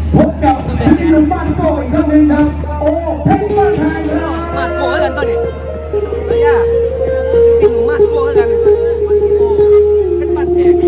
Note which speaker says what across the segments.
Speaker 1: พบกับศิลป์บ้านโก้อีกครั้งหนึ่งครับโอ้เพชรบ้านไทยครับ
Speaker 2: มาดโก้กันตอนนี้สัญญาศิลปินมาดโก้กันโอ้เพชรบ้านแพง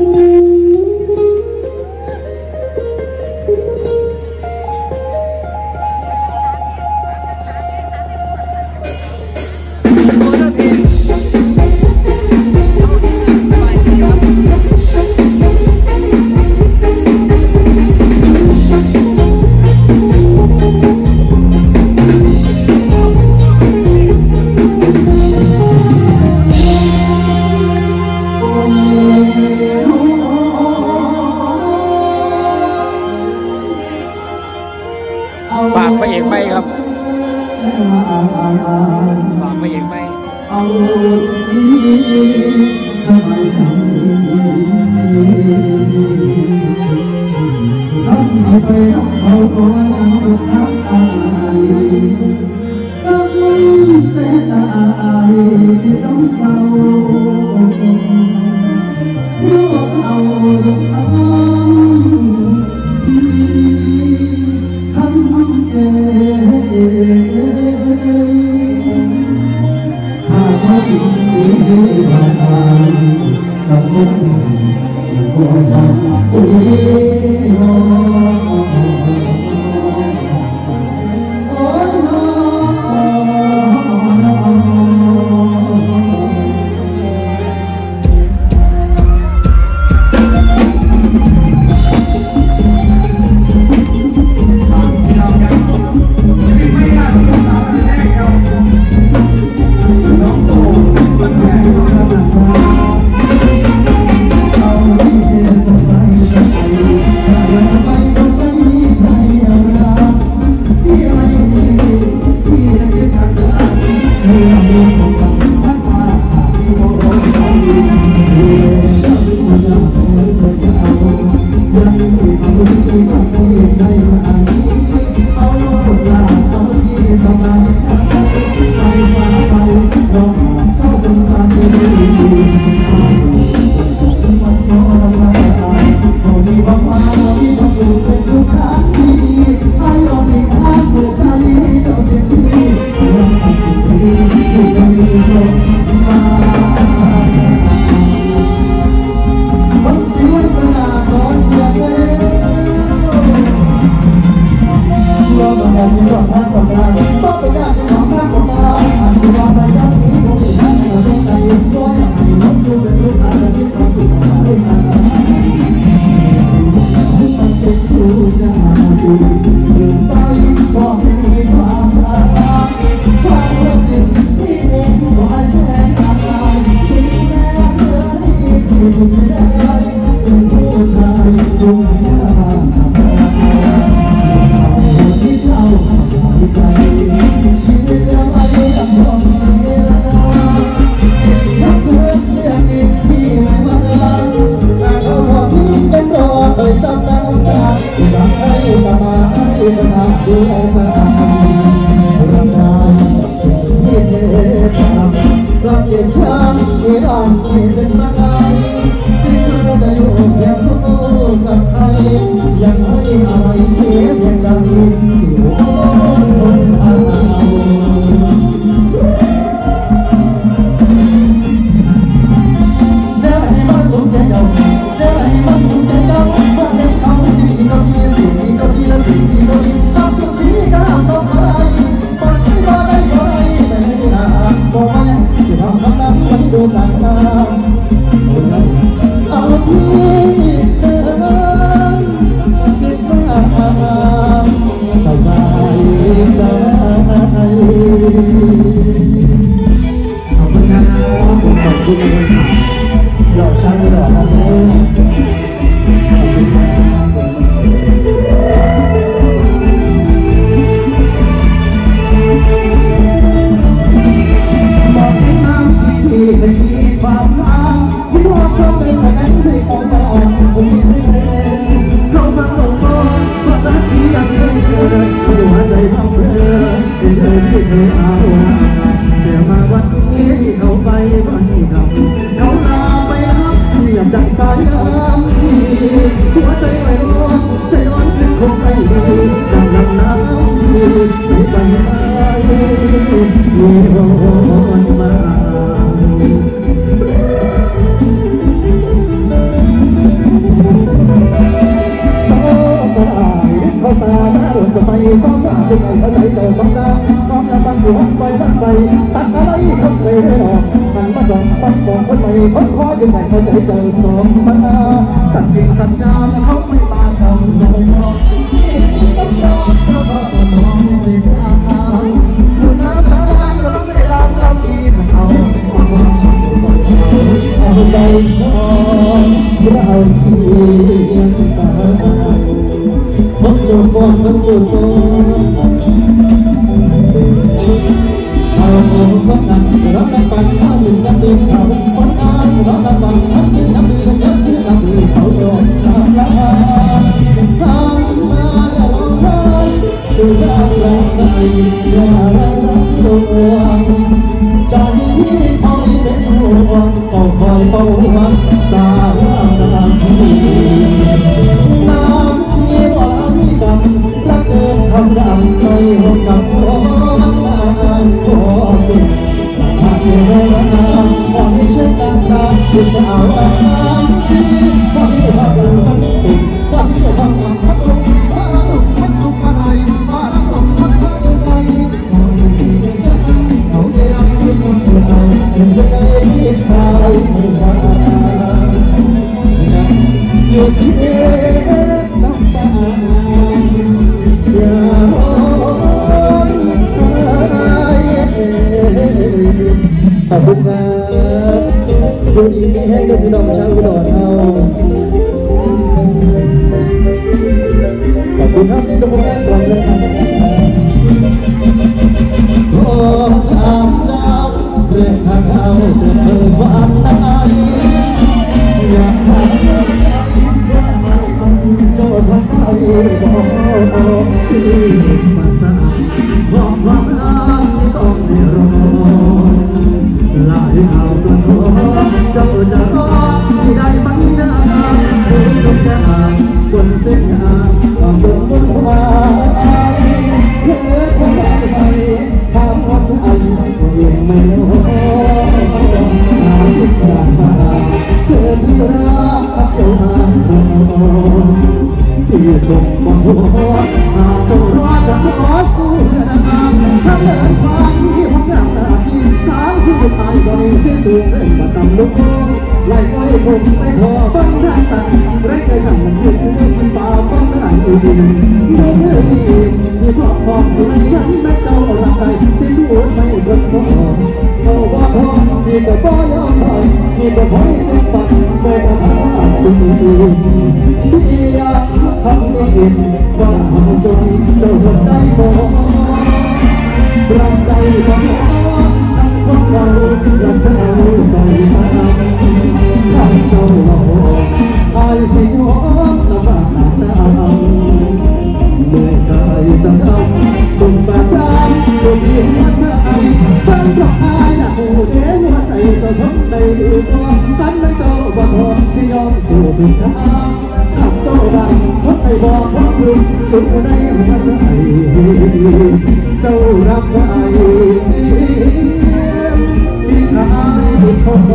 Speaker 3: ฝากพระเอกไหมครับฝากพระเอกไหม
Speaker 1: เอาสบายใจทำสบายเขาก็เอาทักอายตั้งแต่ตายต้องเจ้าเสียเอาลูกเอาทำเถ้าเขาดีผ่านไปกับคนก็ยังอุ้
Speaker 4: ดูต่าง
Speaker 1: เขาสาหน้าหลุดไปซ้อมว่าคุณไอ้เขาใจเจ้าสองดาวน้องระบังอยู่หันไปบ้านไปตัดอะไรคนเคยได้ออกหันมาจองปังมองคนใหม่คนคออยู่ไหนเขาใจเจ้าสองมาสัญญาสัญญาเขาไม่มาจำยังไม่พอสัญญาเขาก็มองใจจ้าคุณน้ำตาก็ไม่รักเราที่จะเอาใจสองเราเพียงตาคนสูงคนคนสูงโตเอาคนนั้นรักกันปันถ้าสิ่งนั้นเป็นเขาคนนั้นรักกันปันถ้าสิ่งนั้นเป็นยันที่นั้นเป็นเขาโดนทำละทำมาอย่าร้องไห้สู่ทางรักใจอย่ารักตัวใจที่คอยเป็นห่วงก็คอยเฝ้าหวังสาวนาทีน้ำที่ว่าให้ดำรักเดินคำดำไม่หวงกับหัวมันหัวเป็นหากเธอมาขอให้เชื่อตามตาที่สาวน้ำที่ขอให้รักกันมันติดขอให้รักกันพัดลมมาสุขพัดทุกข์อะไรมารักลมพัดมาอยู่ไหนเขาได้รักที่คนอื่นเราเป็นยังไงชายไม่ว่าอยู่ที่น้ำตาอย่าร้องไห้ขอบคุณครับดูดีไม่แห้งเด้อพี่น้องชาวอุดรเราขอบคุณครับที่ดูแลก่อนเลยขอถามเจ้าเรื่องทางเขาเกิดเธอวันไหนอยากถามใจว่าไม่จำโจทย์ว่าใครบอกที่มาสายบอกความรักที่ต้องไม่รอลายข่าวกระทบเจ้าจะรอที่ได้ไหมนะคุณต้องแค่อ่านบนเส้นทางความบนวายเธอคงได้ไปถามว่าใจก็ยังไม่รู้หาที่กลางตาเธอที่รักเจ้าหางที่ตกบนหัวหากเจ้ารอจะขอสู้นะครับถ้าเดินทางที่ผมอยากได้ทางที่สุดท้ายก็ได้เสียสูงเร่งมาตำลุกไล่ไว้ผมไม่พอบ้างทางตันเร่งให้ทำมันยืดในสิบาบ้างได้ดีเมื่อมีเพราะความสุขนั้นแม้เจ้ารักใครสิ่งที่ไม่เกินพอเพราะว่าพอมีแต่พ่อยอมถอยมีแต่พ่อยเป็นปันไม่มาหาสิ่งอื่นเสียคำนี้เองว่าจนเจ้าคนได้บอกรักใดก็ทั้งคนเรารักเจ้าใจตามข้าเจ้าหลอกไอ้สิ่งหวงลำบากหนักหนาเมื่อกายจะทำส่งประจานตัวเพียงว่าเธอไอ้ทั้งเพราะไอ้หนักหูเดี๋ยวหัวใจก็ทนได้ดีกว่ากันไม่เจ้าบ่พอสิยอมสู่ผิดทางทำโตดังทนได้บอกว่าคุณสุขในหัวใจเจ้ารักไว้มีชายที่พบ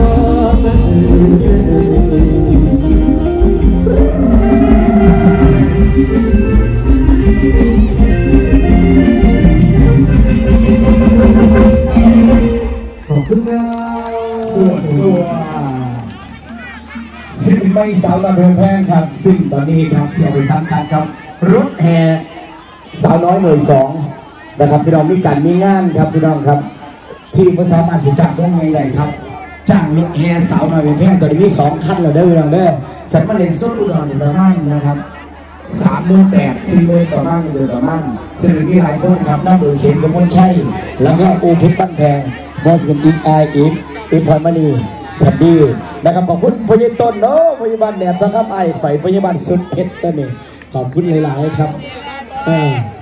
Speaker 1: ขอบคุณครับ
Speaker 4: ส่วนสิ่งไม่สาวน้อยเพลินแพงครับสิ่งตอนนี้ครับเสียไปสำคัญครับรถแห่สาวน้อยหน่วยสองนะครับพี่น้องมีการมีงานครับพี่น้องครับที่ภาษาอังกฤษจ้างวงใหญ่ๆครับจ้างรถแห่สาวน้อยเพลินแพงตอนนี้มี2 คันแล้วเด้อพี่น้องเด้อสัตว์มาเลนสุดอุดรประมาณนะครับ38,000-40,000ประมาณเดือนประมาณซึ่งมีหลายคนครับน้ำมือเข็มกระมวลชัยแล้วก็อูเพชรปั้นแพงบอสเป็นอินไออินพรมณีแผ่นดีนะครับขอบคุณพยาต้นเนาะพยาบาลแดดนะครับไอไฟพยาบาลสุดเพชรตัวนี้ขอบคุณหลายๆครับ